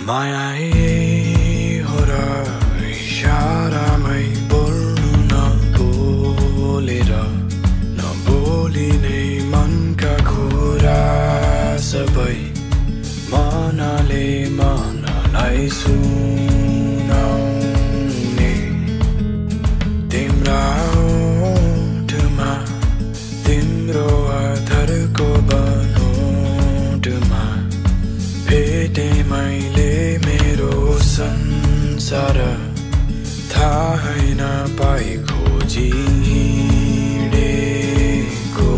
माया यही हो र इशारामै बोल्नु नबोली नै मनका कुरा सबै मनले मनलाई सुनाउने तिम्रा ओठमा तिम्रो आधारको बनोटमा भेटे मैले मेरो संसार थाहै नपाई खोजी हिँडेको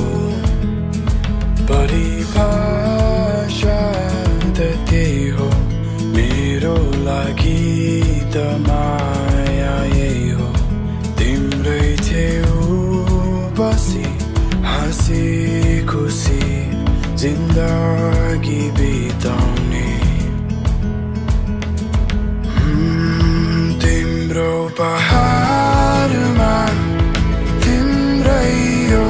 परिभाषा त त्यही हो मेरो लागि त माया यही हो तिम्रै छेउ बसी हाँसी खुसी जिन्दगी बिताउने तिम्रो पहाडमा तिम्रै यो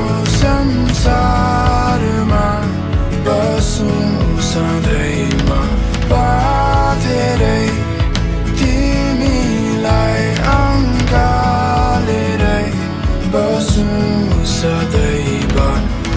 संसारमा बसौँ सधैँमा बाँधेरै तिमीलाई अँगालेरै बसौँ सधैँमा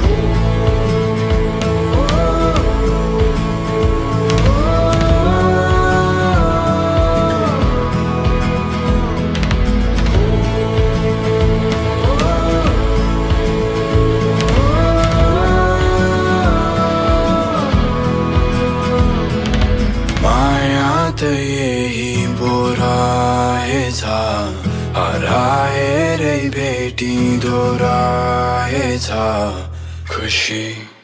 यही पो रहेछ हराएरै भेटिँदो रहेछ खुसी